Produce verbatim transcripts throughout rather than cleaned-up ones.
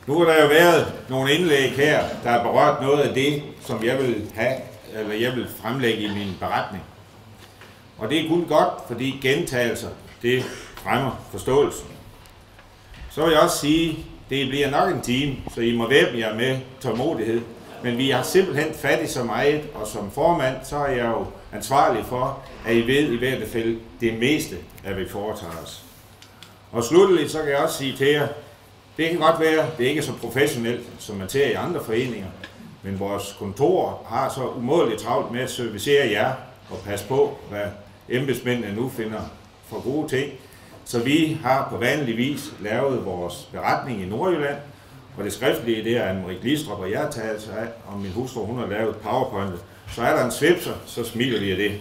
Nu har der jo været nogle indlæg her, der har berørt noget af det, som jeg vil have, eller jeg vil fremlægge i min beretning. Og det er kun godt, fordi gentagelser, det fremmer forståelsen. Så vil jeg også sige, det bliver nok en time, så I må væbne jer med tålmodighed. Men vi har simpelthen fat i så meget, og som formand, så er jeg jo ansvarlig for, at I ved i hvert fald det meste, at vi foretager os. Og slutteligt, så kan jeg også sige til jer, det kan godt være, det er ikke så professionelt, som man ser i andre foreninger, men vores kontor har så umådeligt travlt med at servicere jer og passe på, hvad embedsmændene nu finder for gode ting. Så vi har på vanlig vis lavet vores beretning i Nordjylland, og det skriftlige, det er Anne-Marie Glistrup, og jeg tager sig af, og min hustru, hun har lavet PowerPoint. Så er der en svipser, så smiler vi af det.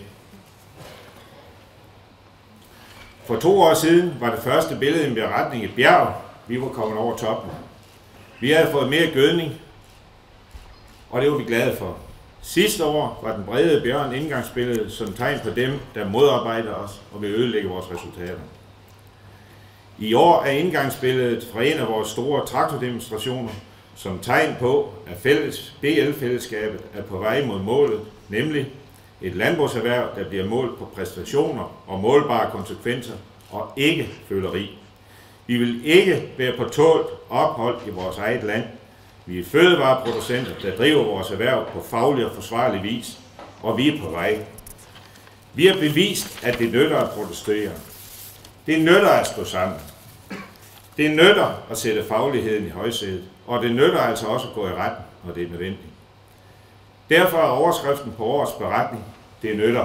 For to år siden var det første billede i en beretning et bjerg. Vi var kommet over toppen. Vi havde fået mere gødning, og det var vi glade for. Sidste år var den brede bjørn indgangsbillede som tegn på dem, der modarbejder os og vil ødelægge vores resultater. I år er indgangsbilledet fra en af vores store traktordemonstrationer som tegn på, at fælles B L-fællesskabet er på vej mod målet, nemlig et landbrugserhverv, der bliver målt på præstationer og målbare konsekvenser og ikke føleri. Vi vil ikke være på tålt ophold i vores eget land. Vi er fødevareproducenter, der driver vores erhverv på faglig og forsvarlig vis, og vi er på vej. Vi har bevist, at det nytter at protestere. Det nytter at stå sammen. Det nytter at sætte fagligheden i højsædet, og det nytter altså også at gå i retten, når det er nødvendigt. Derfor er overskriften på årets beretning, det nytter.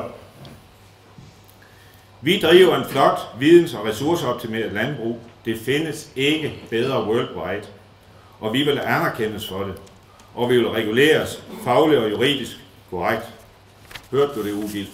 Vi driver en flot, videns- og ressourceoptimeret landbrug. Det findes ikke bedre worldwide, og vi vil anerkendes for det, og vi vil reguleres fagligt og juridisk korrekt. Hørte du det, Ugilt?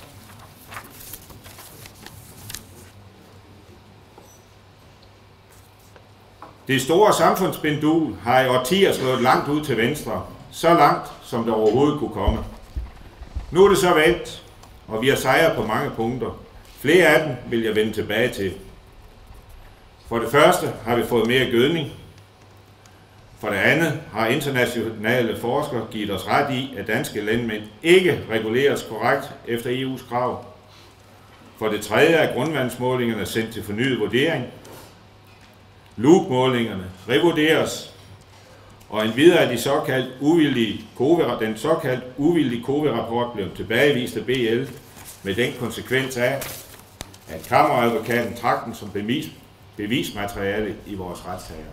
Det store samfundspendul har i årtier slået langt ud til venstre, så langt som det overhovedet kunne komme. Nu er det så vendt, og vi har sejret på mange punkter. Flere af dem vil jeg vende tilbage til. For det første har vi fået mere gødning. For det andet har internationale forskere givet os ret i, at danske landmænd ikke reguleres korrekt efter E U's krav. For det tredje er grundvandsmålingerne sendt til fornyet vurdering. Loop-målingerne revurderes, og endvidere er de såkaldt uvildige den såkaldt uvildige C O V I-rapport blevet tilbagevist af B L med den konsekvens af, at kammeradvokaten trak den som bevis, bevismateriale i vores retssager.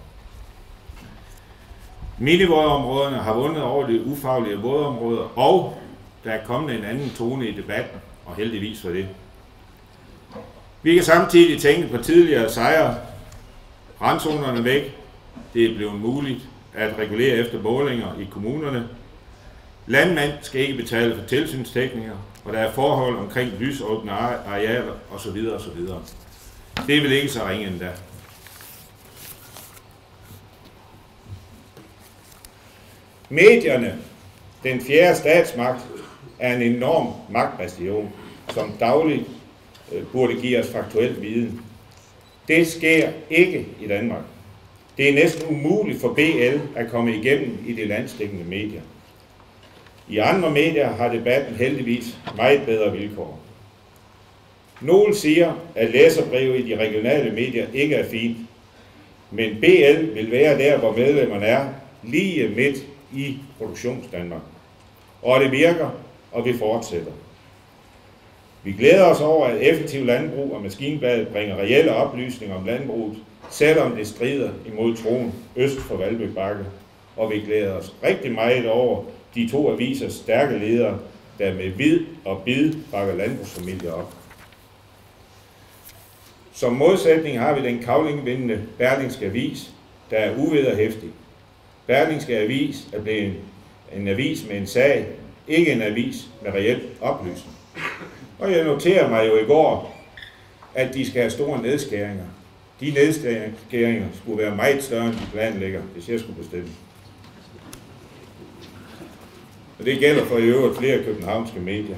Minivådområderne har vundet over de ufaglige vådområder, og der er kommet en anden tone i debatten, og heldigvis for det. Vi kan samtidig tænke på tidligere sejre. Randzonerne væk. Det er blevet muligt at regulere efter målinger i kommunerne. Landmænd skal ikke betale for tilsynsteknikker, og der er forhold omkring lysåbne arealer osv. osv. Det er vel ikke så ringe endda. Medierne, den fjerde statsmagt, er en enorm magtbastion, som dagligt øh, burde give os faktuel viden. Det sker ikke i Danmark. Det er næsten umuligt for B L at komme igennem i de landsdækkende medier. I andre medier har debatten heldigvis meget bedre vilkår. Nogle siger, at læserbreve i de regionale medier ikke er fint, men B L vil være der, hvor medlemmerne er, lige midt i produktionsdanmark. Og det virker, og vi fortsætter. Vi glæder os over, at effektiv landbrug og Maskinbladet bringer reelle oplysninger om landbruget, selvom det strider imod troen øst for Valby Bakke. Og vi glæder os rigtig meget over de to avisers stærke ledere, der med vid og bid bakker landbrugsfamilier op. Som modsætning har vi den kavlingvindende Berlingske Avis, der er uvederhæftig. Berlingske Avis er blevet en avis med en sag, ikke en avis med reelt oplysning. Og jeg noterer mig jo i går, at de skal have store nedskæringer. De nedskæringer skulle være meget større, end de planlægger, hvis jeg skulle bestemme. Og det gælder for i øvrigt flere københavnske medier.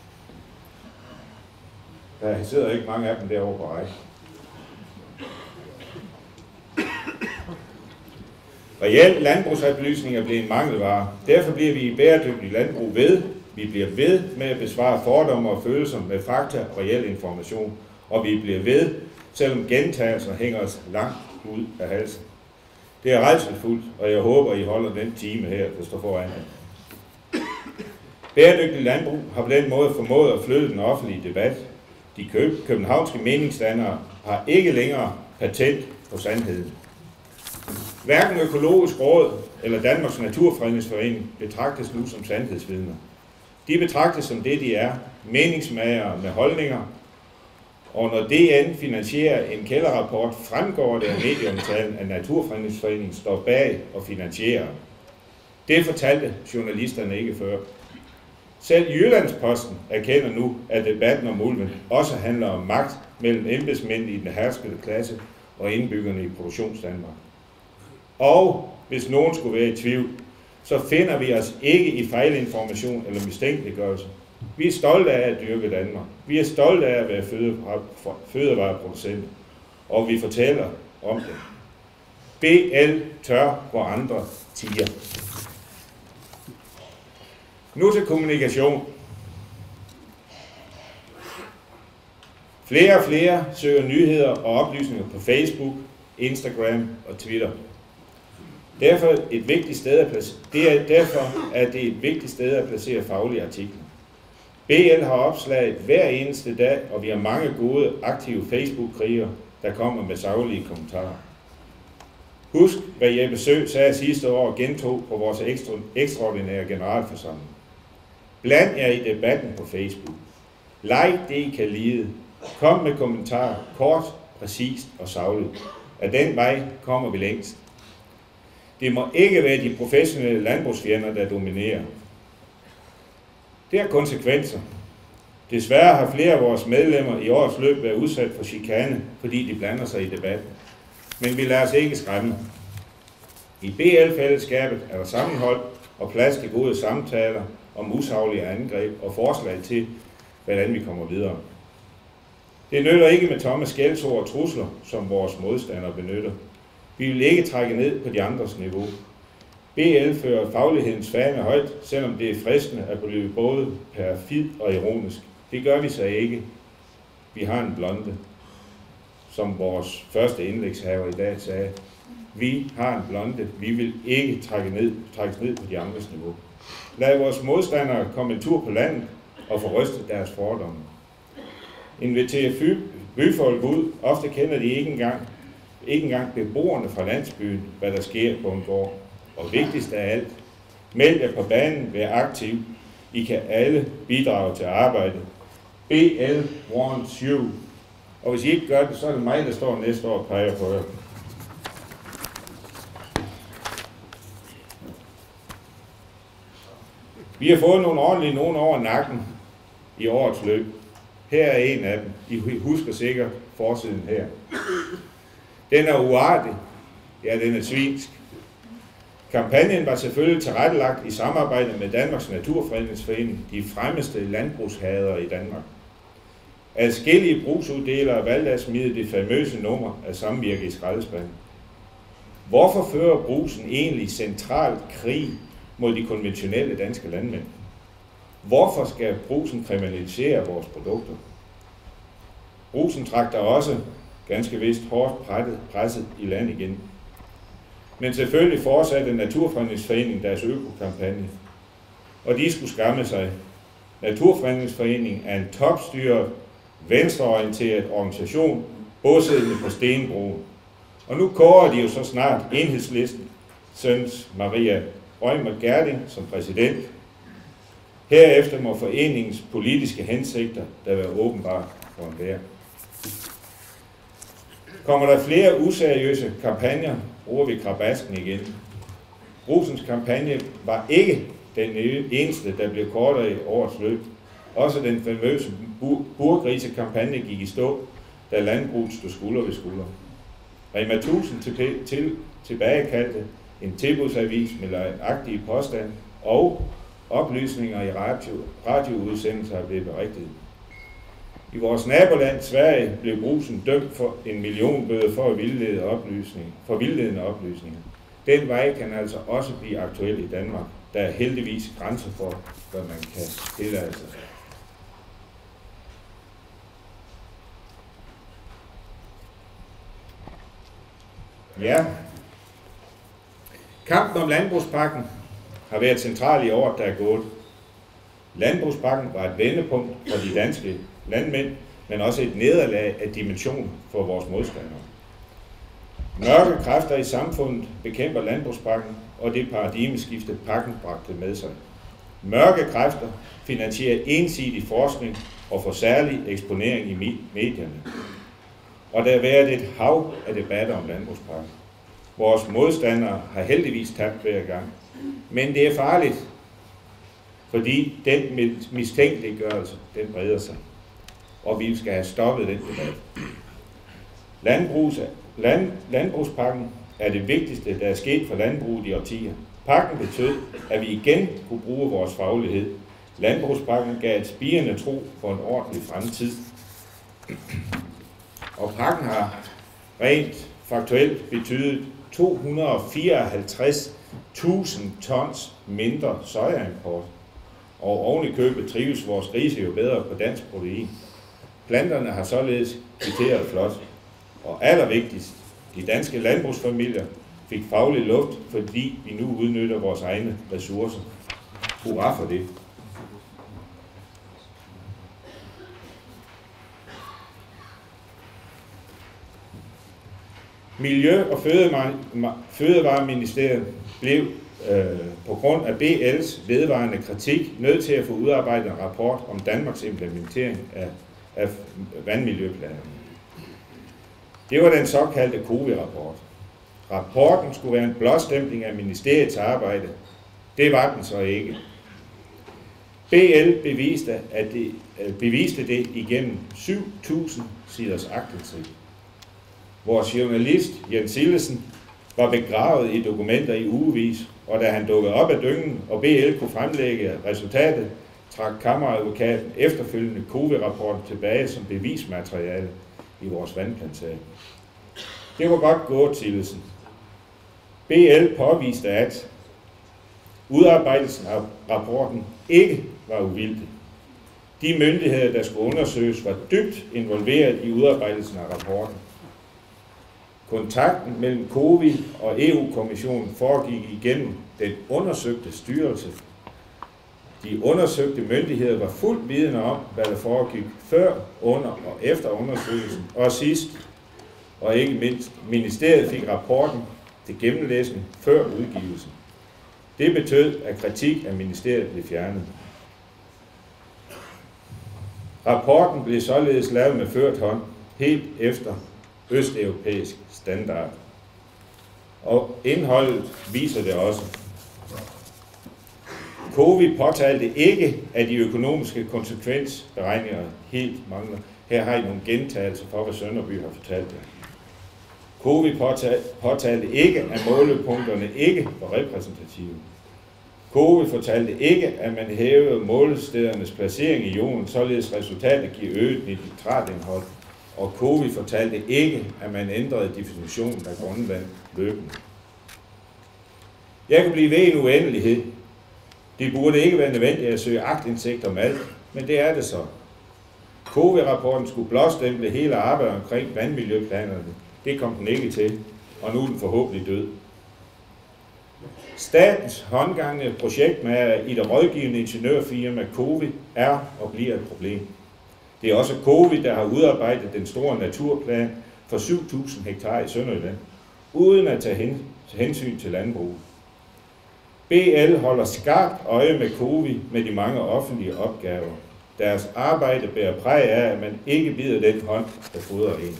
Der sidder ikke mange af dem derovre på række. Reelt landbrugsoplysning er blevet en mangelvare. Derfor bliver vi i bæredygtig landbrug ved. Vi bliver ved med at besvare fordomme og følelser med fakta og reel information. Og vi bliver ved, selvom gentagelser hænger os langt ud af halsen. Det er rædselsfuldt, og jeg håber, I holder den time her, der står foran jer. Bæredygtig landbrug har på den måde formået at flytte den offentlige debat. De københavnske meningsdannere har ikke længere patent på sandheden. Hverken Økologisk Råd eller Danmarks Naturfredningsforening betragtes nu som sandhedsvidner. De betragtes som det, de er, meningsmagere med holdninger, og når D N finansierer en kælderrapport, fremgår det af medieomtalen, at Naturfredningsforeningen står bag og finansierer. Det fortalte journalisterne ikke før. Selv Jyllandsposten erkender nu, at debatten om ulven også handler om magt mellem embedsmænd i den herskende klasse og indbyggerne i Produktionsdanmark. Og hvis nogen skulle være i tvivl, så finder vi os ikke i fejlinformation eller mistænkeliggørelse. Vi er stolte af at dyrke Danmark. Vi er stolte af at være fødevareproducenter, og vi fortæller om det. B L tør, hvor andre tiger. Nu til kommunikation. Flere og flere søger nyheder og oplysninger på Facebook, Instagram og Twitter. Derfor, et vigtigt sted at placere, det er, derfor er det et vigtigt sted at placere faglige artikler. B L har opslag hver eneste dag, og vi har mange gode, aktive Facebook-krigere, der kommer med saglige kommentarer. Husk, hvad Jeppe Sø sagde sidste år og gentog på vores ekstra, ekstraordinære generalforsamling. Bland jer i debatten på Facebook. Like det, I kan lide. Kom med kommentarer, kort, præcist og sagligt. Af den vej kommer vi længst. Det må ikke være de professionelle landbrugsfjender, der dominerer. Det har konsekvenser. Desværre har flere af vores medlemmer i årets løb været udsat for chikane, fordi de blander sig i debatten. Men vi lader os ikke skræmme. I B L-fællesskabet er der sammenhold og plads til gode samtaler om usaglige angreb og forslag til, hvordan vi kommer videre. Det nytter ikke med tomme skældsord og trusler, som vores modstandere benytter. Vi vil ikke trække ned på de andres niveau. B L fører faglighedens fane højt, selvom det er fristende at blive både perfid og ironisk. Det gør vi så ikke. Vi har en blonde, som vores første indlægshaver i dag sagde. Vi har en blonde. Vi vil ikke trække ned, trækkes ned på de andres niveau. Lad vores modstandere komme en tur på landet og få rystet deres fordomme. Inviter byfolk ud. Ofte kender de ikke engang, ikke engang beboerne fra landsbyen, hvad der sker på en gård. Og vigtigst af alt, meld jer på banen, vær aktiv. I kan alle bidrage til arbejdet. B L wants you. Og hvis I ikke gør det, så er det mig, der står næste år og peger på jer. Vi har fået nogle ordentlige nogen over nakken i årets løb. Her er en af dem. I husker sikkert forsiden her. Den er uartig. Ja, den er svinsk. Kampagnen var selvfølgelig tilrettelagt i samarbejde med Danmarks Naturfredningsforening, de fremmeste landbrugshadere i Danmark. Adskillige brugsuddelere valgte at smide det famøse nummer af samvirke i skraldespanden. Hvorfor fører Brugsen egentlig centralt krig mod de konventionelle danske landmænd? Hvorfor skal Brugsen kriminalisere vores produkter? Brugsen trak der også ganske vist hårdt presset i land igen. Men selvfølgelig fortsatte Naturfredningsforeningen deres økokampagne, og de skulle skamme sig. Naturfredningsforeningen er en topstyret, venstreorienteret organisation, bosiddende på Stenbroen. Og nu kårer de jo så snart Enhedslisten, søns Maria Reumert Gjerding som præsident. Herefter må foreningens politiske hensigter der være åbenbart for enhver. Kommer der flere useriøse kampagner, bruger vi krabasken igen. Brugsens kampagne var ikke den eneste, der blev kortere i årets løb. Også den famøse burgrisekampagne gik i stå, da landbruget stod skulder ved skulder. Rema tusind til, til, tilbagekaldte en tilbudsavis med løgnagtige påstand og oplysninger i radio, radioudsendelser blev berigtiget. I vores naboland Sverige blev Brugsen dømt for en millionbøde for at vildlede oplysninger, for vildledende oplysninger. Den vej kan altså også blive aktuel i Danmark. Der er heldigvis grænser for, hvad man kan tillade sig. Ja, kampen om landbrugspakken har været central i året, der er gået. Landbrugspakken var et vendepunkt for de danske landmænd, men også et nederlag af dimension for vores modstandere. Mørke kræfter i samfundet bekæmper landbrugspakken og det paradigmeskifte pakken bragte med sig. Mørke kræfter finansierer ensidig forskning og får særlig eksponering i medierne. Og der har været et hav af debatter om landbrugspakken. Vores modstandere har heldigvis tabt hver gang. Men det er farligt, fordi den mistænkeliggørelse, den breder sig. Og vi skal have stoppet den debat. Landbrugs, land, landbrugspakken er det vigtigste, der er sket for landbruget i årtier. Pakken betød, at vi igen kunne bruge vores faglighed. Landbrugspakken gav et spirende tro på en ordentlig fremtid. Og pakken har rent faktuelt betydet to hundrede og fireoghalvtreds tusind tons mindre sojaimport. Og oven i købet trives vores grise jo bedre på dansk protein. Planterne har således kvitteret flot. Og allervigtigst, de danske landbrugsfamilier fik faglig luft, fordi vi nu udnytter vores egne ressourcer. Hurra for det. Miljø- og Fødevareministeriet blev øh, på grund af B L's vedvarende kritik nødt til at få udarbejdet en rapport om Danmarks implementering af, af vandmiljøplanen. Det var den såkaldte COWI-rapport. Rapporten skulle være en blåstempling af ministeriets arbejde. Det var den så ikke. B L beviste, at det, beviste det igennem syv tusind siders aktindsigt. Vores journalist, Jens Sillesen, var begravet i dokumenter i ugevis, og da han dukkede op af dyngen, og B L kunne fremlægge resultatet, trak kammeradvokaten efterfølgende COWI-rapporten tilbage som bevismateriale i vores vandplantage. Det var godt gået, Sillesen. B L påviste, at udarbejdelsen af rapporten ikke var uvildig. De myndigheder, der skulle undersøges, var dybt involveret i udarbejdelsen af rapporten. Kontakten mellem COWI og E U-kommissionen foregik igennem den undersøgte styrelse. De undersøgte myndigheder var fuldt vidende om, hvad der foregik før, under og efter undersøgelsen, og sidst, og ikke mindst, ministeriet fik rapporten til gennemlæsning før udgivelsen. Det betød, at kritik af ministeriet blev fjernet. Rapporten blev således lavet med ført hånd, helt efter østeuropæisk standard. Og indholdet viser det også. COWI påtalte ikke, at de økonomiske konsekvensberegninger helt mangler. Her har I nogle gentagelser for, hvad Sønderby har fortalt jer. COWI påtalte ikke, at målepunkterne ikke var repræsentative. COWI fortalte ikke, at man hævede målestedernes placering i jorden, således resultatet giver øget nitratindhold. Og COWI fortalte ikke, at man ændrede definitionen af grundvand løbende. Jeg kan blive ved en uendelighed. Det burde ikke være nødvendigt at søge aktindsigt om alt, men det er det så. COWI-rapporten skulle blåstemple hele arbejdet omkring vandmiljøplanerne. Det kom den ikke til, og nu er den forhåbentlig død. Statens håndgangne projektmager i det rådgivende ingeniørfirma COWI er og bliver et problem. Det er også COWI, der har udarbejdet den store naturplan for syv tusind hektar i Sønderjylland, uden at tage hensyn til landbruget. B L holder skarpt øje med COWI med de mange offentlige opgaver. Deres arbejde bærer præg af, at man ikke bider den hånd, der fodrer en.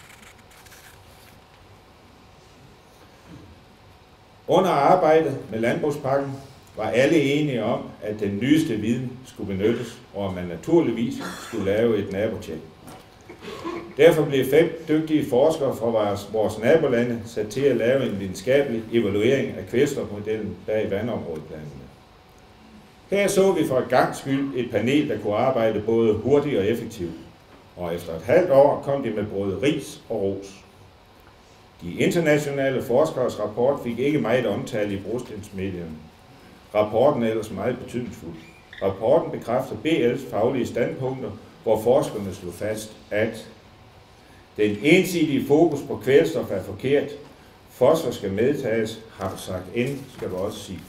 Under arbejdet med landbrugspakken var alle enige om, at den nyeste viden skulle benyttes, og at man naturligvis skulle lave et nabotjek. Derfor blev fem dygtige forskere fra vores, vores nabolande sat til at lave en videnskabelig evaluering af kvælstofmodellen bag vandområdeplanerne. Her så vi for et gangs skyld et panel, der kunne arbejde både hurtigt og effektivt. Og efter et halvt år kom de med både ris og ros. De internationale forskeres rapport fik ikke meget omtale i brostensmedierne. Rapporten er ellers meget betydningsfuld. Rapporten bekræfter B L's faglige standpunkter, hvor forskerne slog fast, at den ensidige fokus på kvælstof er forkert. Fosfor skal medtages. Har du sagt N, skal du også sige P.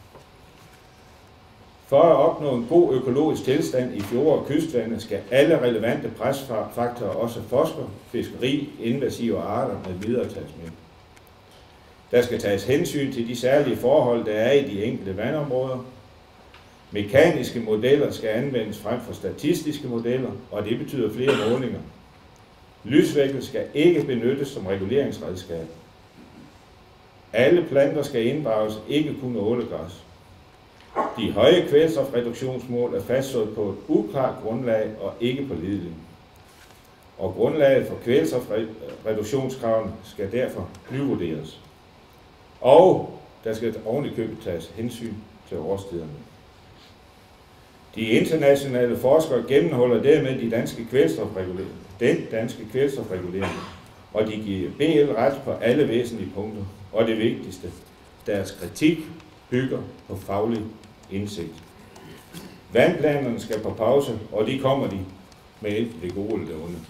For at opnå en god økologisk tilstand i fjorde og kystvande, skal alle relevante presfaktorer, også fosfor, fiskeri, invasive arter med videre tages med. Der skal tages hensyn til de særlige forhold, der er i de enkelte vandområder. Mekaniske modeller skal anvendes frem for statistiske modeller, og det betyder flere målinger. Lysvækkel skal ikke benyttes som reguleringsredskab. Alle planter skal inddrages, ikke kun ålegræs. De høje kvælstofreduktionsmål er fastsat på et uklart grundlag og ikke på pålideligt. Og grundlaget for kvælstofreduktionskravene skal derfor nyvurderes. Og der skal oven i købet tages hensyn til årstiderne. De internationale forskere gennemholder dermed de danske kvælstofreguleringer, den danske kvælstofregulering, og de giver B L ret på alle væsentlige punkter. Og det vigtigste, deres kritik bygger på faglig indsigt. Vandplanerne skal på pause, og de kommer de med enten det gode eller det onde.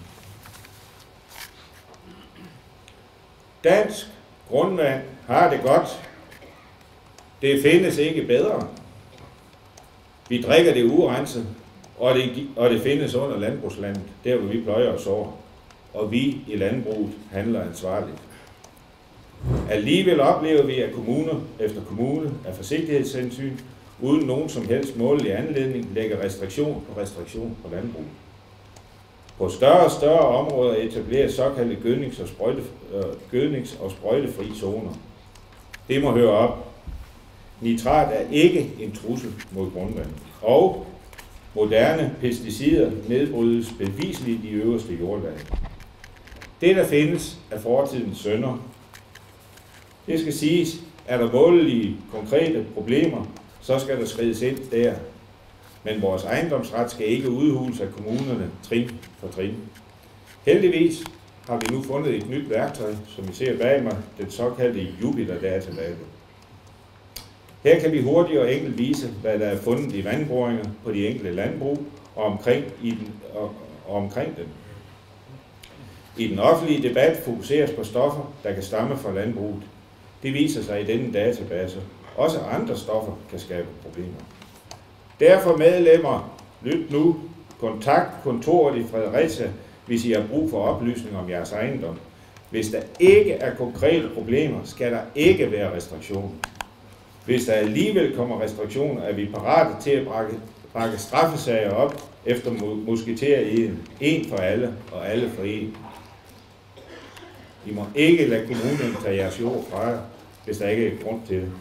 Dansk grundvand har det godt. Det findes ikke bedre. Vi drikker det urenset, og det, og det findes under landbrugslandet, der hvor vi pløjer os over. Og vi i landbruget handler ansvarligt. Alligevel oplever vi, at kommuner efter kommune af forsigtighedshensyn, uden nogen som helst målelig anledning, lægger restriktion på restriktion på landbrug. På større og større områder etableres såkaldte gødnings- og, sprøjte, øh, gødnings- og sprøjtefri zoner. Det må høre op. Nitrat er ikke en trussel mod grundvandet. Og moderne pesticider nedbrydes bevisligt i de øverste jordlag. Det, der findes, er fortidens synder. Det skal siges, er der målelige, konkrete problemer, så skal der skrides ind der. Men vores ejendomsret skal ikke udhules af kommunerne trin for trin. Heldigvis har vi nu fundet et nyt værktøj, som I ser bag mig, den såkaldte Jupyter-database. Her kan vi hurtigt og enkelt vise, hvad der er fundet i vandboringer på de enkelte landbrug og omkring, i den, og, og omkring dem. I den offentlige debat fokuseres på stoffer, der kan stamme fra landbruget. Det viser sig i denne database. Også andre stoffer kan skabe problemer. Derfor medlemmer, lyt nu, kontakt kontoret i Fredericia, hvis I har brug for oplysning om jeres ejendom. Hvis der ikke er konkrete problemer, skal der ikke være restriktioner. Hvis der alligevel kommer restriktioner, er vi parate til at brække, brække straffesager op efter musketereden. En for alle og alle for en. I må ikke lade kommunen tage jeres jord fra jer, hvis der ikke er grund til det.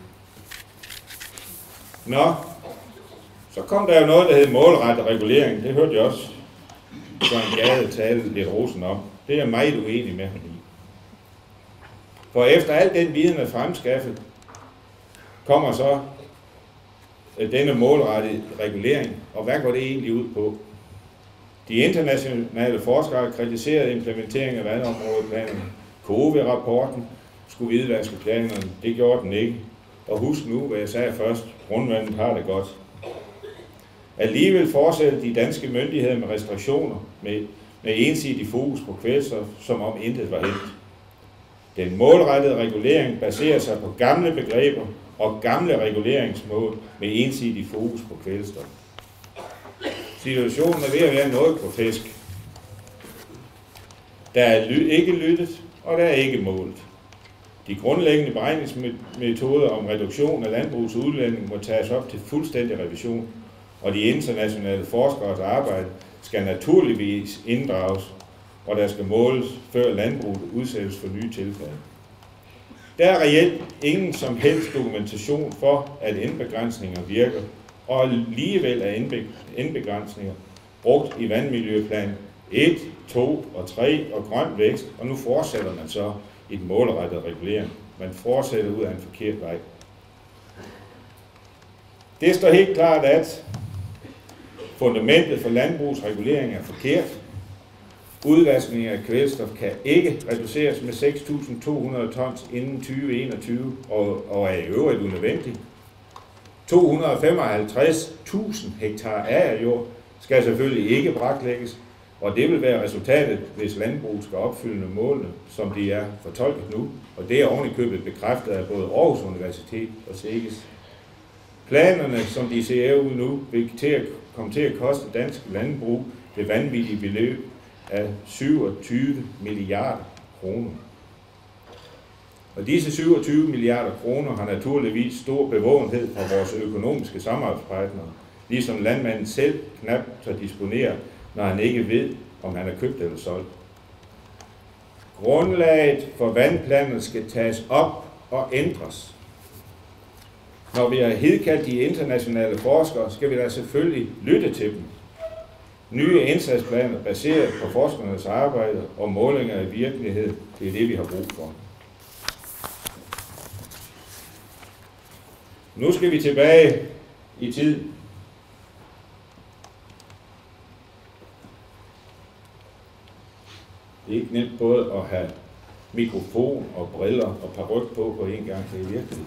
Nå, så kom der jo noget, der hed målrettet regulering. Det hørte jeg også Søren Gade tale lidt rosen om. Det er jeg meget uenig med ham i. For efter al den viden er fremskaffet, kommer så denne målrettede regulering, og hvad går det egentlig ud på? De internationale forskere kritiserede implementeringen af vandområdeplanerne. K O V rapporten skulle hvidvaske planerne. Det gjorde den ikke. Og husk nu, hvad jeg sagde først. Grundvandet har det godt. Alligevel fortsætter de danske myndigheder med restriktioner med, med ensidig fokus på kvælstof, som om intet var hent. Den målrettede regulering baserer sig på gamle begreber og gamle reguleringsmål med ensidig fokus på kvælstof. Situationen er ved at være noget grotesk. Der er ikke lyttet, og der er ikke målt. De grundlæggende beregningsmetoder om reduktion af landbrugets udledning må tages op til fuldstændig revision, og de internationale forskeres arbejde skal naturligvis inddrages, og der skal måles, før landbruget udsættes for nye tilfælde. Der er reelt ingen som helst dokumentation for, at indbegrænsninger virker, og alligevel er indbegrænsninger brugt i vandmiljøplan et, to og tre og grøn vækst, og nu fortsætter man så i den målrettede regulering. Man fortsætter ud af en forkert vej. Det står helt klart, at fundamentet for landbrugsregulering er forkert. Udvaskning af kvælstof kan ikke reduceres med seks tusind to hundrede tons inden tyve enogtyve og, og er i øvrigt unødvendigt. to hundrede og femoghalvtreds tusind hektar agerjord skal selvfølgelig ikke braklægges, og det vil være resultatet, hvis landbruget skal opfylde målene, som de er fortolket nu, og det er oven i købet bekræftet af både Aarhus Universitet og SEGES. Planerne, som de ser ud nu, vil til at komme til at koste dansk landbrug det vanvittige beløb af syvogtyve milliarder kroner. Og disse syvogtyve milliarder kroner har naturligvis stor bevågenhed fra vores økonomiske samarbejdspartnere, ligesom landmanden selv knap så disponerer, når han ikke ved, om han er købt eller solgt. Grundlaget for vandplaner skal tages op og ændres. Når vi har hidkaldt de internationale forskere, skal vi da selvfølgelig lytte til dem. Nye indsatsplaner baseret på forskernes arbejde og målinger af virkelighed, det er det, vi har brug for. Nu skal vi tilbage i tid. Det er ikke nemt både at have mikrofon og briller og paryk på på en gang, det er virkelig.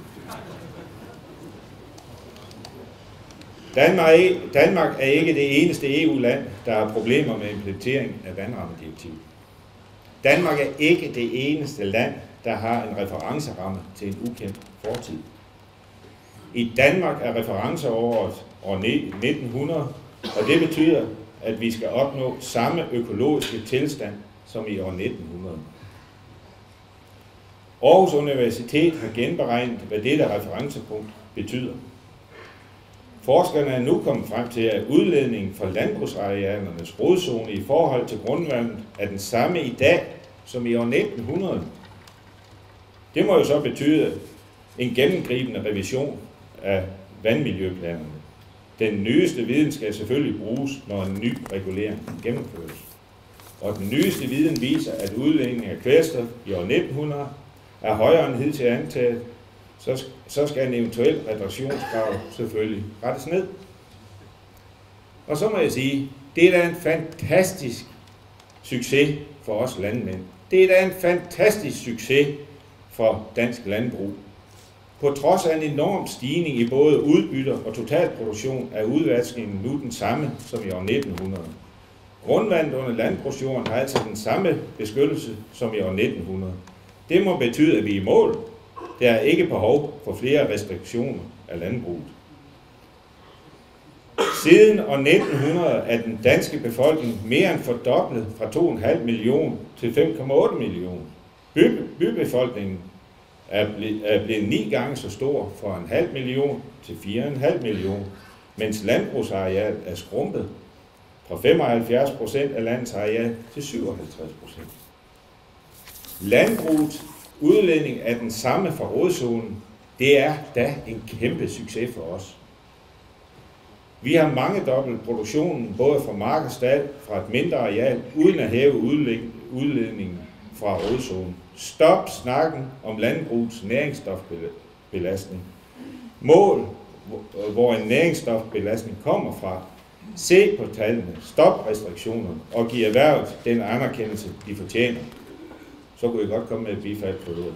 Danmark er, Danmark er ikke det eneste E U-land, der har problemer med implementering af vandrammedirektivet. Danmark er ikke det eneste land, der har en referenceramme til en ukendt fortid. I Danmark er referenceåret år nitten hundrede, og det betyder, at vi skal opnå samme økologiske tilstand som i år nitten hundrede. Aarhus Universitet har genberegnet, hvad dette referencepunkt betyder. Forskerne er nu kommet frem til, at udledningen fra landbrugsarealernes rodzone i forhold til grundvandet er den samme i dag som i år nitten hundrede. Det må jo så betyde en gennemgribende revision af vandmiljøplanerne. Den nyeste viden skal selvfølgelig bruges, når en ny regulering gennemføres. Og den nyeste viden viser, at udledningen af kvælstof i år nitten hundrede er højere end hidtil antaget, så, så skal en eventuel reduktionskrav selvfølgelig rettes ned. Og så må jeg sige, det er da en fantastisk succes for os landmænd. Det er da en fantastisk succes for dansk landbrug. På trods af en enorm stigning i både udbytter og totalproduktion er udvaskningen nu den samme som i år nitten hundrede. Grundvandet under landbrugsjorden har altså den samme beskyttelse som i år nitten hundrede. Det må betyde, at vi er i mål. Der er ikke behov for flere restriktioner af landbruget. Siden år nitten hundrede er den danske befolkning mere end fordoblet fra to komma fem millioner til fem komma otte millioner. By, bybefolkningen er, ble, er blevet ni gange så stor fra en halv million til fire komma fem millioner, mens landbrugsareal er skrumpet fra femoghalvfjerds procent af landets areal til syvoghalvtreds procent. Landbrugets udledning er den samme fra rådzonen. Det er da en kæmpe succes for os. Vi har mange dobbelt produktionen, både fra mark og stald, fra et mindre areal, uden at hæve udledningen fra rådzonen. Stop snakken om landbrugets næringsstofbelastning. Mål, hvor en næringsstofbelastning kommer fra. Se på tallene, stop restriktionerne og giv erhvervet den anerkendelse, de fortjener. Så kunne I godt komme med et bifald på det.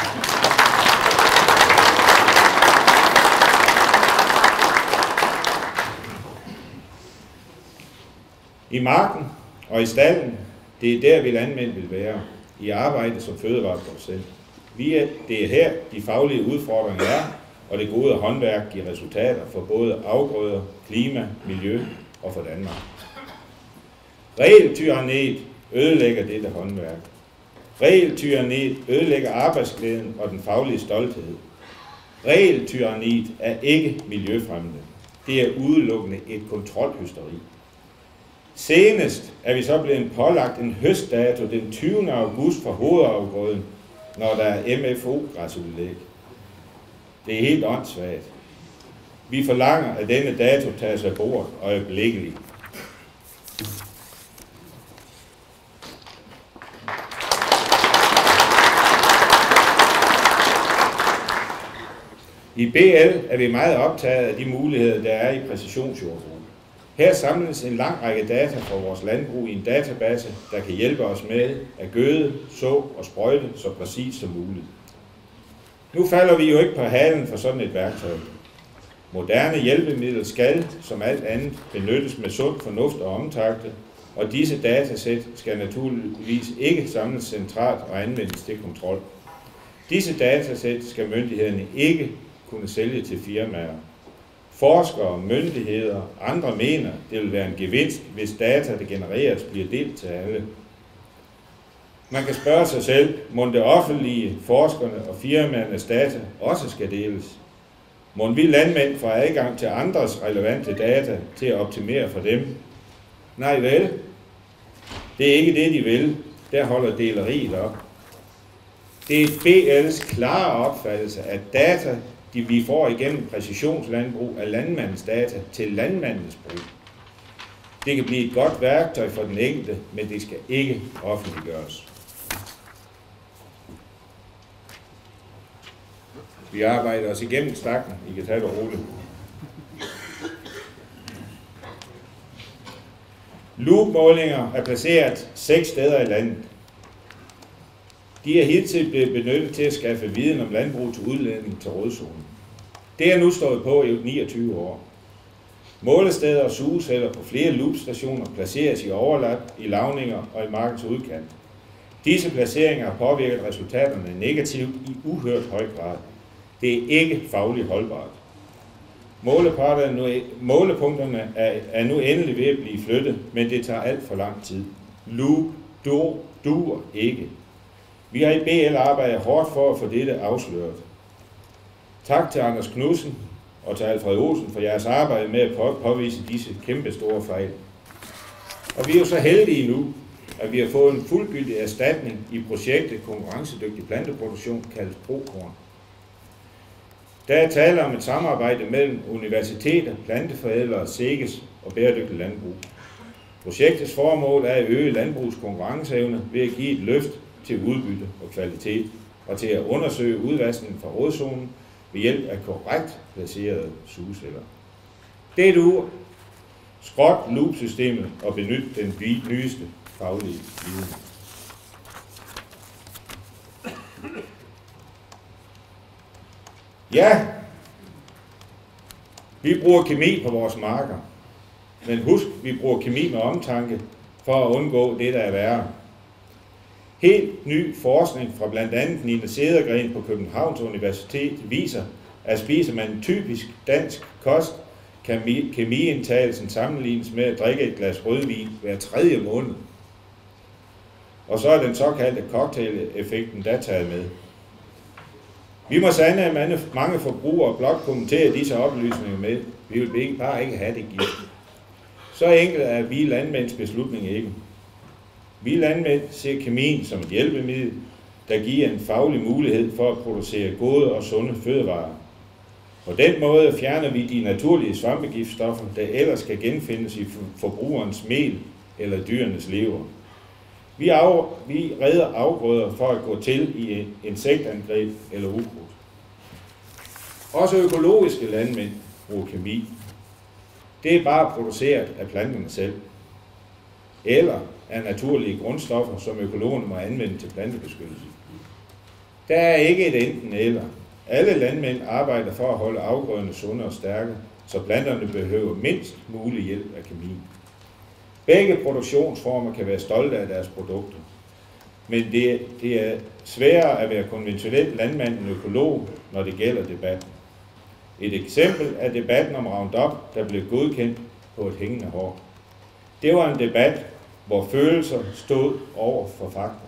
I marken og i stalden, det er der, vi landmænd vil være, i arbejde som fødevareproducent. Vi er, det er her, de faglige udfordringer er, og det gode håndværk giver resultater for både afgrøder, klima, miljø og for Danmark. Regeltyranniet ødelægger dette håndværk. Regeltyranniet ødelægger arbejdsglæden og den faglige stolthed. Regeltyranniet er ikke miljøfremmende. Det er udelukkende et kontrolhysteri. Senest er vi så blevet pålagt en høstdato den tyvende august for hovedafgrøden, når der er M F O-græsudlæg. Det er helt åndssvagt. Vi forlanger, at denne dato tages af bordet øjeblikkeligt. I B L er vi meget optaget af de muligheder, der er i præcisionsjordbrug. Her samles en lang række data fra vores landbrug i en database, der kan hjælpe os med at gøde, så og sprøjte så præcis som muligt. Nu falder vi jo ikke på halen for sådan et værktøj. Moderne hjælpemidler skal, som alt andet, benyttes med sund fornuft og omtanke, og disse datasæt skal naturligvis ikke samles centralt og anvendes til kontrol. Disse datasæt skal myndighederne ikke kunne sælge til firmaer. Forskere, myndigheder og andre mener, det vil være en gevinst, hvis data, der genereres, bliver delt til alle. Man kan spørge sig selv, må det offentlige, forskerne og firmaernes data også skal deles? Må vi landmænd få adgang til andres relevante data til at optimere for dem? Nej vel, det er ikke det, de vil. Der holder deleriet op. Det er B L's klare opfattelse, at data, de vi får igennem præcisionslandbrug, er landmandens data til landmandens brug. Det kan blive et godt værktøj for den enkelte, men det skal ikke offentliggøres. Vi arbejder os igennem stakken. I kan tage det roligt. Loop-målinger er placeret seks steder i landet. De er hidtil blevet benyttet til at skaffe viden om landbrug til udledning til rådzonen. Det er nu stået på i niogtyve år. Målesteder og sugesætter på flere loopstationer placeres i overlap, i lavninger og i markens udkant. Disse placeringer har påvirket resultaterne negativt i uhørt høj grad. Det er ikke fagligt holdbart. Målepunkterne er, er nu endelig ved at blive flyttet, men det tager alt for lang tid. Loop du, duer ikke. Vi har i B L arbejdet hårdt for at få dette afsløret. Tak til Anders Knudsen og til Alfred Olsen for jeres arbejde med at påvise disse kæmpe store fejl. Og vi er jo så heldige nu, at vi har fået en fuldgyldig erstatning i projektet Konkurrencedygtig Planteproduktion, kaldet ProCorn. Der er tale om et samarbejde mellem universiteter, planteforædlere, SEGES og bæredygtig landbrug. Projektets formål er at øge landbrugets konkurrenceevne ved at give et løft til udbytte og kvalitet, og til at undersøge udvaskningen fra rådzonen ved hjælp af korrekt placerede sugesætter. Det er du. Skrot loop-systemet og benyt den nyeste faglige viden. Ja, vi bruger kemi på vores marker, men husk, vi bruger kemi med omtanke for at undgå det, der er værre. Helt ny forskning fra blandt andet Nina Cedergren på Københavns Universitet viser, at spiser man en typisk dansk kost, kan kemiindtagelsen sammenlignes med at drikke et glas rødvin hver tredje måned. Og så er den såkaldte cocktail-effekten der taget med. Vi må sande, at mange forbrugere blot kommenterer disse oplysninger med, vi vil ikke, bare ikke have det givet. Så enkelt er vi landmænds beslutning ikke. Vi landmænd ser kemien som et hjælpemiddel, der giver en faglig mulighed for at producere gode og sunde fødevarer. På den måde fjerner vi de naturlige svampegiftstoffer, der ellers kan genfindes i forbrugerens mel eller dyrenes lever. Vi, af, vi redder afgrøder for at gå til i insektangreb eller ukrudt. Også økologiske landmænd bruger kemi. Det er bare produceret af planterne selv. Eller af naturlige grundstoffer, som økologerne må anvende til plantebeskyttelse. Der er ikke et enten eller. Alle landmænd arbejder for at holde afgrøderne sunde og stærke, så planterne behøver mindst mulig hjælp af kemi. Begge produktionsformer kan være stolte af deres produkter, men det, det er sværere at være konventionel landmand end økolog, når det gælder debatten. Et eksempel er debatten om Roundup, der blev godkendt på et hængende hår. Det var en debat, hvor følelser stod over for fakta.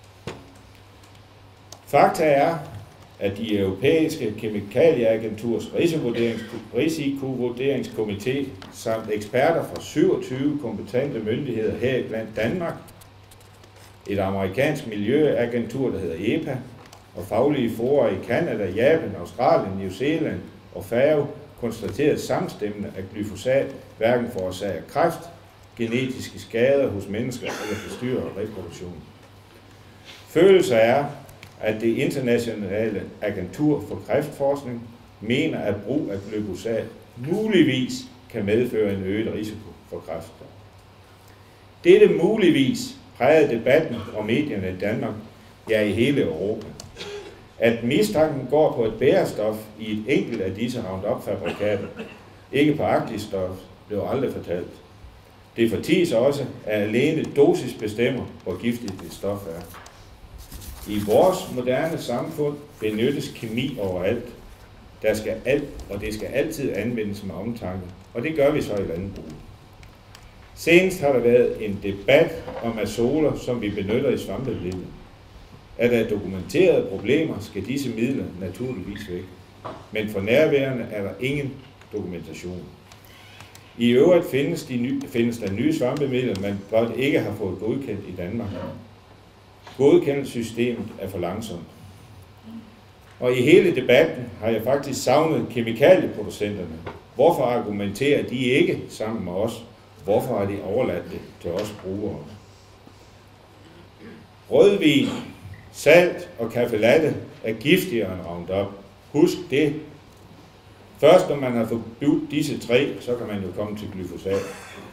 Fakta er, at de europæiske kemikalieagenturs risikovurderingskomité samt eksperter fra syvogtyve kompetente myndigheder heriblandt Danmark, et amerikansk miljøagentur, der hedder E P A, og faglige fora i Canada, Japan, Australien, New Zealand og Færøerne konstaterede samstemmende, at glyfosat hverken forårsager kræft, genetiske skader hos mennesker eller forstyrrer reproduktion. Følelser er, at det internationale agentur for kræftforskning mener, at brug af glyfosat muligvis kan medføre en øget risiko for kræft. Dette muligvis præger debatten og medierne i Danmark, ja i hele Europa. At mistanken går på et bærestof i et enkelt af disse Roundup-fabrikater, ikke på aktivt stof, blev aldrig fortalt. Det forties også, at alene dosis bestemmer, hvor giftigt et stof er. I vores moderne samfund benyttes kemi overalt. Der skal alt, og det skal altid anvendes med omtanke, og det gør vi så i landbruget. Senest har der været en debat om azoler, som vi benytter i svampemidler. Er der dokumenterede problemer, skal disse midler naturligvis væk. Men for nærværende er der ingen dokumentation. I øvrigt findes, de ny, findes der nye svampemidler, man blot ikke har fået godkendt i Danmark. Godkendelsessystemet er for langsomt. Og i hele debatten har jeg faktisk savnet kemikalieproducenterne. Hvorfor argumenterer de ikke sammen med os? Hvorfor har de overladt det til os brugere? Rødvin, salt og kaffe latte er giftigere end Roundup. Husk det. Først når man har forbudt disse tre, så kan man jo komme til glyfosat.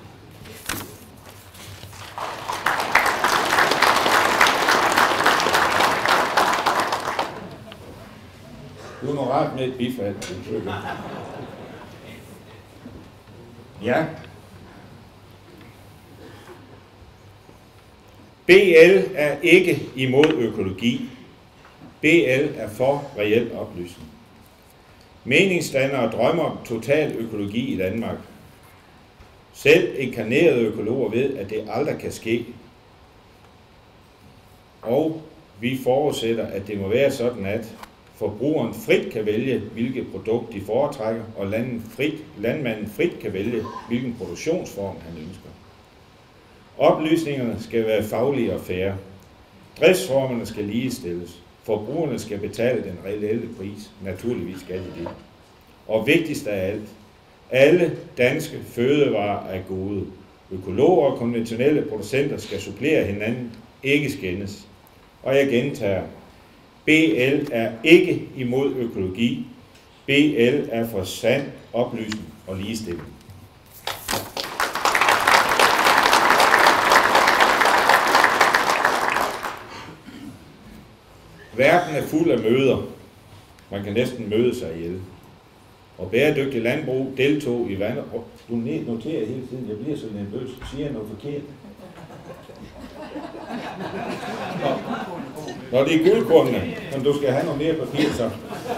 Du må rette med et bifald. Ja. B L er ikke imod økologi. B L er for reel oplysning. Meningsdannere drømmer om total økologi i Danmark. Selv inkarnerede økologer ved, at det aldrig kan ske. Og vi forudsætter, at det må være sådan, at forbrugeren frit kan vælge, hvilket produkt de foretrækker, og landmanden frit, landmanden frit kan vælge, hvilken produktionsform han ønsker. Oplysningerne skal være faglige og fair. Driftsformerne skal ligestilles. Forbrugerne skal betale den reelle pris. Naturligvis skal de det. Og vigtigst af alt, alle danske fødevarer er gode. Økologer og konventionelle producenter skal supplere hinanden, ikke skændes. Og jeg gentager, B L er ikke imod økologi. B L er for sand oplysning og ligestilling. Verden er fuld af møder. Man kan næsten møde sig ihjel. Og bæredygtig landbrug deltog i vand... Du noterer hele tiden, jeg bliver så nervøs. Siger jeg noget forkert? Når det er guldkornene, men du skal have noget mere papir, så...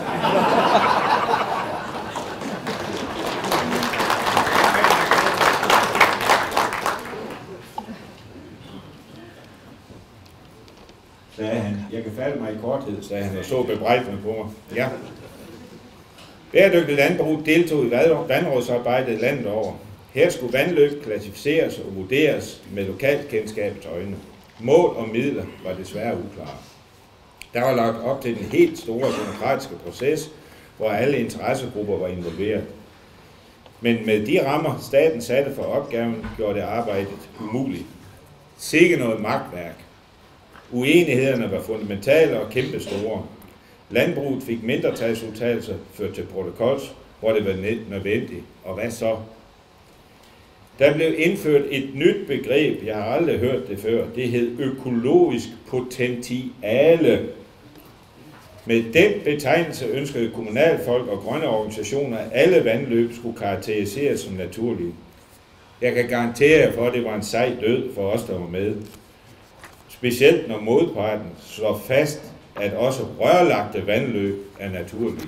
sagde han. Jeg kan fatte mig i korthed, sagde han, og så bebrejdende på mig. Ja. Bæredygtig landbrug deltog i vandrådsarbejdet landet over. Her skulle vandløb klassificeres og vurderes med lokalt kendskabets øjne. Mål og midler var desværre uklare. Der var lagt op til den helt store demokratiske proces, hvor alle interessegrupper var involveret. Men med de rammer, staten satte for opgaven, gjorde det arbejdet umuligt. Sikke noget magtværk. Uenighederne var fundamentale og kæmpestore. Landbruget fik mindretalsudtalelser ført til protokols, hvor det var nødvendigt. Og hvad så? Der blev indført et nyt begreb, jeg har aldrig hørt det før. Det hed økologisk potentiale. Med den betegnelse ønskede kommunalfolk og grønne organisationer, at alle vandløb skulle karakteriseres som naturlige. Jeg kan garantere jer for, at det var en sej død for os, der var med. Specielt når modparten slår fast, at også rørlagte vandløb er naturlige.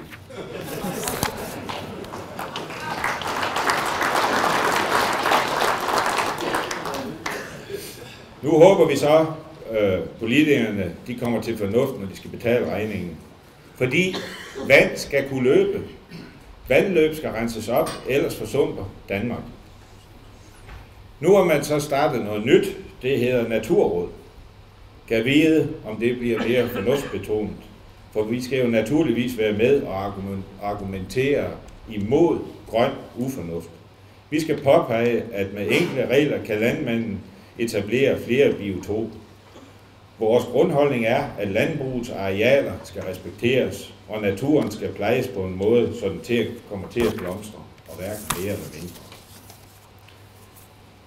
Nu håber vi så, at øh, politikerne de kommer til fornuft, når de skal betale regningen. Fordi vand skal kunne løbe. Vandløb skal renses op, ellers forsumper Danmark. Nu har man så startet noget nyt. Det hedder Naturråd. Kan vide, om det bliver mere fornuftsbetonet. For vi skal jo naturligvis være med og argumentere imod grøn ufornuft. Vi skal påpege, at med enkle regler kan landmanden etablere flere biotoper. Vores grundholdning er, at landbrugets arealer skal respekteres, og naturen skal plejes på en måde, så den kommer til at blomstre, og hverken mere eller mindre.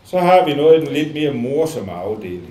Så har vi noget i den lidt mere morsomme afdeling.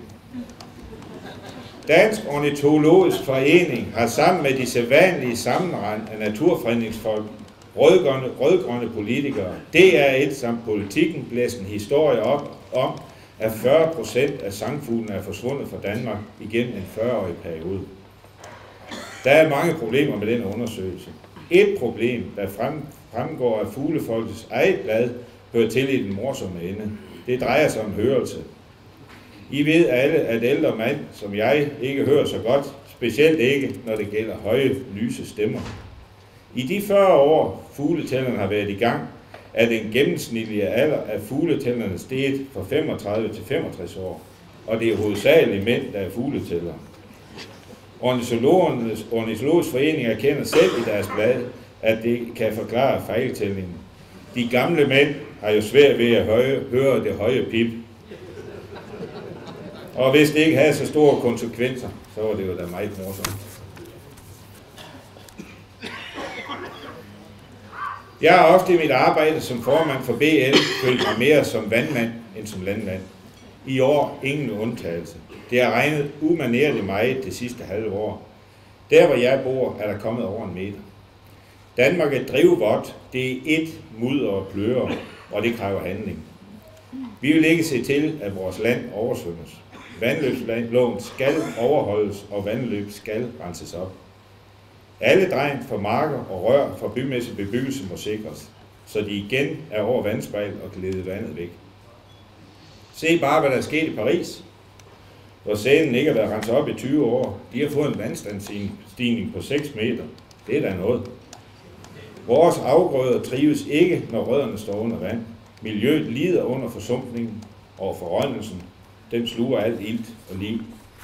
Dansk Ornitologisk Forening har sammen med de sædvanlige sammenrend af naturfredningsfolk, rødgrønne, rødgrønne politikere, D R et samt politikken blæst en historie op om, at fyrre procent af sangfuglene er forsvundet fra Danmark igennem en fyrre-årig periode. Der er mange problemer med den undersøgelse. Et problem, der fremgår af fuglefolkets eget blad, hører til i den morsomme ende. Det drejer sig om hørelse. I ved alle, at ældre mand, som jeg, ikke hører så godt, specielt ikke, når det gælder høje, lyse stemmer. I de fyrre år, fugletællerne har været i gang, er den gennemsnitlige alder af fugletællerne steget fra femogtredive til femogtres år, og det er hovedsageligt mænd, der er fugletællere. Ornitologernes Ornitologisk Forening erkender selv i deres blad, at det kan forklare fejltællingen. De gamle mænd har jo svært ved at høje, høre det høje pip. Og hvis det ikke havde så store konsekvenser, så var det jo da meget morsomt. Jeg har ofte i mit arbejde som formand for B L følt mig mere som vandmand end som landmand. I år ingen undtagelse. Det har regnet umanerligt meget det sidste halve år. Der hvor jeg bor, er der kommet over en meter. Danmark er drivvådt. Det er et mudder og pløre, og det kræver handling. Vi vil ikke se til, at vores land oversvømmes. Vandløbsloven skal overholdes, og vandløb skal renses op. Alle dregn for marker og rør for bymæssig bebyggelse må sikres, så de igen er over vandspejl og kan lede vandet væk. Se bare, hvad der er sket i Paris, hvor Seinen ikke har været renset op i tyve år. De har fået en vandstandsstigning på seks meter. Det er da noget. Vores afgrøder trives ikke, når rødderne står under vand. Miljøet lider under forsumpningen og forrådnelsen. Den sluger alt ilt og liv.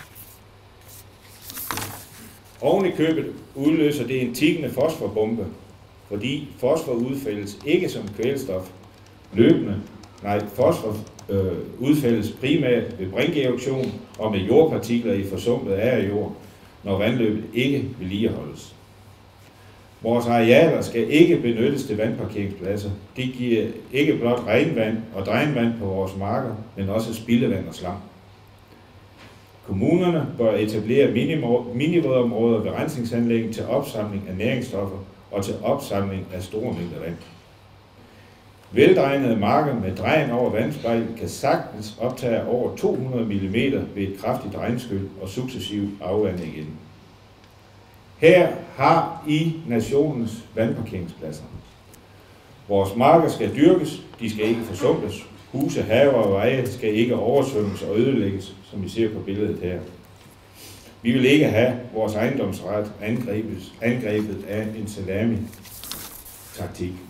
Oven i købet udløser det en tikkende fosforbombe, fordi fosfor udfældes ikke som kvælstof løbende. Nej, fosfor øh, udfældes primært ved brinkeerosion og med jordpartikler i forsumpet agerjord, når vandløbet ikke vedligeholdes. Vores arealer skal ikke benyttes til vandparkeringspladser. Det giver ikke blot regnvand og drænvand på vores marker, men også spildevand og slam. Kommunerne bør etablere minivådområder ved rensningsanlæg til opsamling af næringsstoffer og til opsamling af store mængder vand. Veldregnede marker med dregn over vandspejl kan sagtens optage over to hundrede millimeter ved et kraftigt regnskyl og successiv afvanding igen. Her har I nationens vandparkeringspladser. Vores marker skal dyrkes, de skal ikke forsumpes. Huse, haver og veje skal ikke oversvømmes og ødelægges, som I ser på billedet her. Vi vil ikke have vores ejendomsret angrebet, angrebet af en salami-taktik.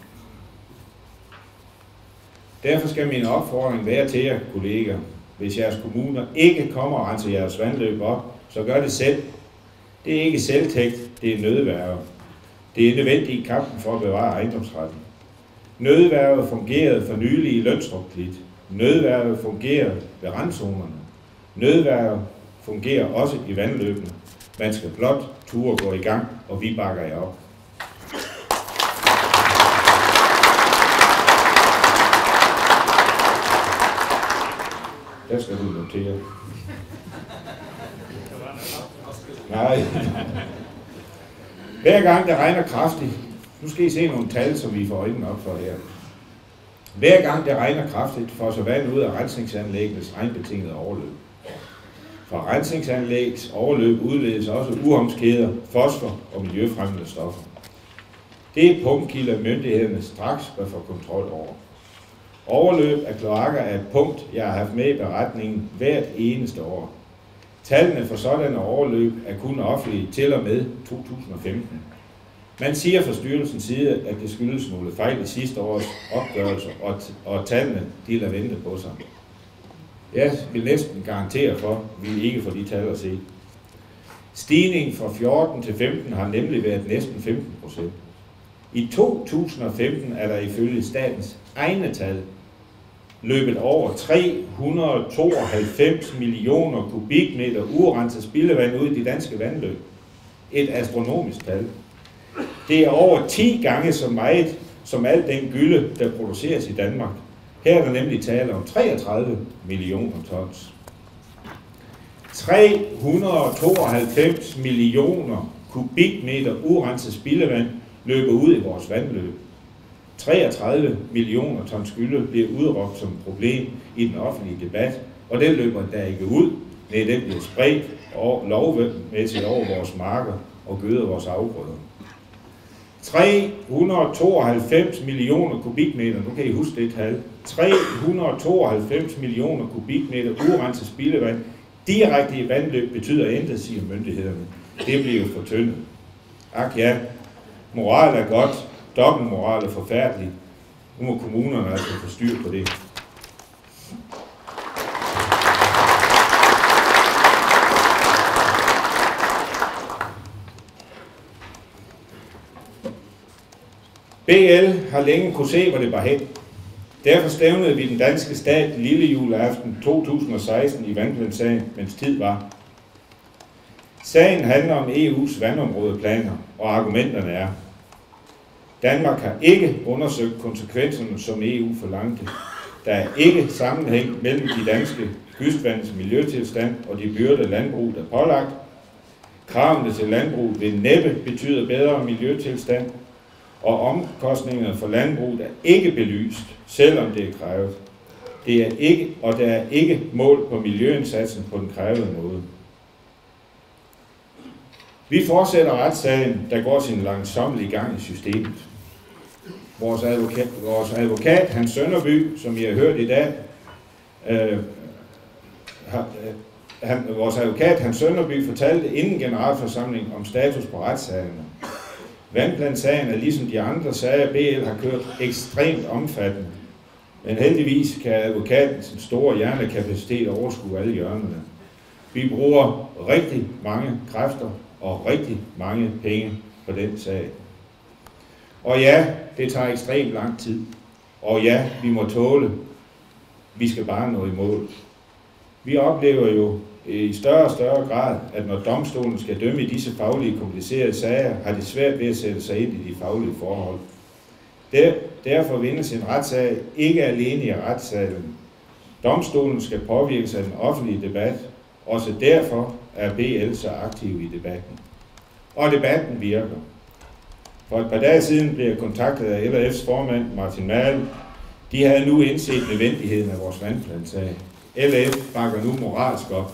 Derfor skal min opfordring være til jer, kolleger. Hvis jeres kommuner ikke kommer og renser jeres vandløb op, så gør det selv. Det er ikke selvtægt, det er nødværge. Det er nødvendigt i kampen for at bevare ejendomsretten. Nødværge fungerede for nylig i Lønstrup-Klit. Nødværge fungerer ved randzonerne. Nødværge fungerer også i vandløbene. Man skal blot ture gå i gang, og vi bakker jer op. Der skal du notere. Nej. Hver gang det regner kraftigt, nu skal I se nogle tal, som vi får øjnene op for her. Hver gang det regner kraftigt, får så vand ud af rensningsanlæggenes regnbetingede overløb. Fra rensningsanlæggets overløb udledes også uomskæder, fosfor og miljøfremmende stoffer. Det er punktkilder, myndighederne straks bør få kontrol over. Overløb af kloakker er et punkt, jeg har haft med i beretningen hvert eneste år. Tallene for sådanne overløb er kun offentlige til og med to tusind og femten. Man siger fra styrelsens side, at det skyldes nogle fejl i sidste års opgørelser, og, og tallene de lader vente på sig. Jeg vil næsten garantere for, at vi ikke får de tal at se. Stigningen fra fjorten til femten har nemlig været næsten femten procent. I to tusind og femten er der ifølge statens egne tal løbet over tre hundrede og tooghalvfems millioner kubikmeter urenset spildevand ud i de danske vandløb. Et astronomisk tal. Det er over ti gange så meget som al den gylde, der produceres i Danmark. Her er der nemlig tale om treogtredive millioner tons. tre hundrede og tooghalvfems millioner kubikmeter urenset spildevand løber ud i vores vandløb. treogtredive millioner tons gylle bliver udråbt som et problem i den offentlige debat, og den løber der ikke ud, nej, den bliver spredt og lovmæssigt over vores marker og gøder vores afgrøder. tre hundrede og tooghalvfems millioner kubikmeter, nu kan I huske det tal, tre hundrede og tooghalvfems millioner kubikmeter urenset spildevand direkte i vandløb betyder intet, siger myndighederne. Det bliver jo fortyndet. Ak ja, moral er godt, dobbeltmoral er forfærdelig. Nu må kommunerne altså få styr på det. B L har længe kunne se, hvor det var hen. Derfor stævnede vi den danske stat lille juleaften to tusind og seksten i vandplanssagen, mens tid var. Sagen handler om E U's vandområdeplaner, og argumenterne er: Danmark har ikke undersøgt konsekvenserne, som E U forlangte. Der er ikke sammenhæng mellem de danske kystvands miljøtilstand og de byrder landbruget er pålagt. Kravene til landbruget vil næppe betyde bedre miljøtilstand, og omkostningerne for landbruget er ikke belyst, selvom det er krævet. Det er ikke, og der er ikke mål på miljøindsatsen på den krævede måde. Vi fortsætter retssagen, der går sin langsommelige gang i systemet. Vores advokat, vores advokat Hans Sønderby, som I har hørt i dag, øh, har, øh, han, vores advokat Hans Sønderby fortalte inden generalforsamlingen om status på retssagerne. Vandplanssagen er ligesom de andre sager, B L har kørt ekstremt omfattende, men heldigvis kan advokatens store hjernekapacitet overskue alle hjørnerne. Vi bruger rigtig mange kræfter og rigtig mange penge på den sag. Og ja, det tager ekstremt lang tid. Og ja, vi må tåle. Vi skal bare nå i mål. Vi oplever jo i større og større grad, at når domstolen skal dømme i disse faglige komplicerede sager, har de svært ved at sætte sig ind i de faglige forhold. Der, derfor vindes en retssag ikke alene i retssalen. Domstolen skal påvirkes af den offentlige debat. Også derfor er B L så aktiv i debatten. Og debatten virker. For et par dage siden blev jeg kontaktet af L R F's formand Martin Mahl. De havde nu indset nødvendigheden af vores vandplansag. L R F bakker nu moralsk op.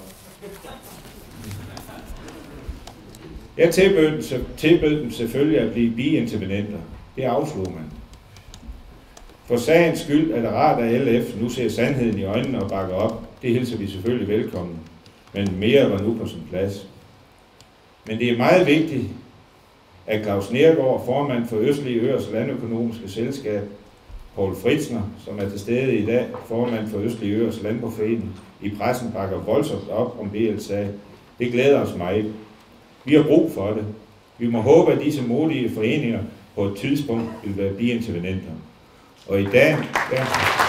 Jeg tilbød dem, tilbød dem selvfølgelig at blive biintervenenter. Det afslog man. For sagens skyld er det rart, at L R F nu ser sandheden i øjnene og bakker op. Det hilser vi selvfølgelig velkommen. Men mere var nu på sin plads. Men det er meget vigtigt, at Claus Nergård, formand for Østlige Øers Landøkonomiske Selskab, Poul Fritzner, som er til stede i dag, formand for Østlige Øers Landboforening, i pressen bakker voldsomt op om B L's sag. Det glæder os meget. Vi har brug for det. Vi må håbe, at disse modige foreninger på et tidspunkt vil være biintervenenter. Og i dag... Ja,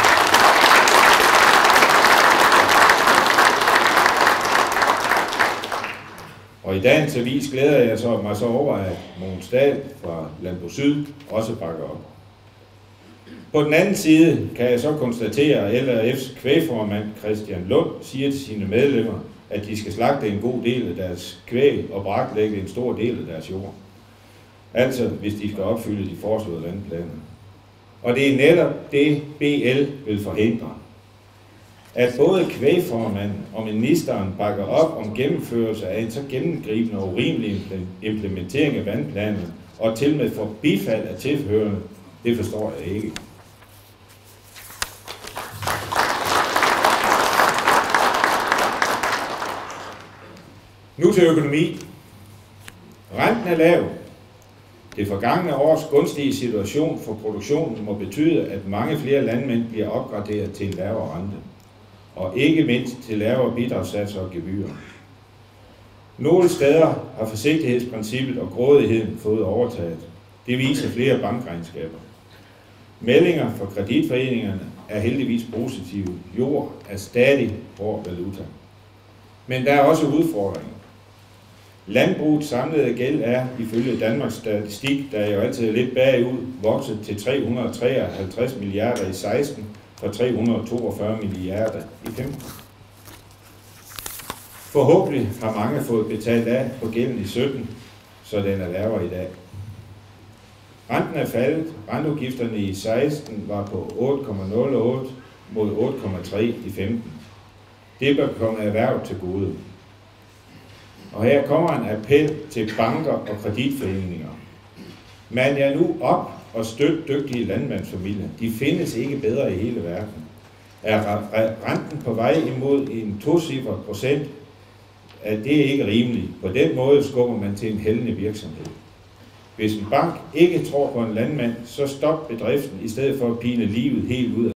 Og i dagens avis glæder jeg så mig så over, at Mogens Dahl fra Landbrug Syd også bakker op. På den anden side kan jeg så konstatere, at L R F's kvægformand Christian Lund siger til sine medlemmer, at de skal slagte en god del af deres kvæg og braklægge en stor del af deres jord. Altså, hvis de skal opfylde de foreslåede vandplaner. Og det er netop det, B L vil forhindre. At både kvægformanden og ministeren bakker op om gennemførelse af en så gennemgribende og urimelig implementering af vandplanerne, og til med for bifald af tilhørende, det forstår jeg ikke. Nu til økonomi. Renten er lav. Det forgangne års gunstige situation for produktionen må betyde, at mange flere landmænd bliver opgraderet til en lavere rente, og ikke mindst til lavere bidragssatser og gebyrer. Nogle steder har forsigtighedsprincippet og grådigheden fået overtaget. Det viser flere bankregnskaber. Meldinger fra kreditforeningerne er heldigvis positive. Jord er stadig hård valuta. Men der er også udfordringer. Landbrugets samlede gæld er, ifølge Danmarks Statistik, der jo altid er lidt bagud, vokset til tre hundrede og treoghalvtreds milliarder i seksten for tre hundrede og toogfyrre milliarder i femten. Forhåbentlig har mange fået betalt af på gælden i sytten, så den er lavere i dag. Renten er faldet. Renteudgifterne i seksten var på otte komma nul otte mod otte komma tre i femten. Det bør komme erhverv til gode. Og her kommer en appel til banker og kreditforeninger. Man er nu op og støt dygtige landmandsfamilier. De findes ikke bedre i hele verden. Er renten på vej imod en tocifret procent, at det er ikke rimeligt. På den måde skubber man til en hældende virksomhed. Hvis en bank ikke tror på en landmand, så stop bedriften i stedet for at pine livet helt ud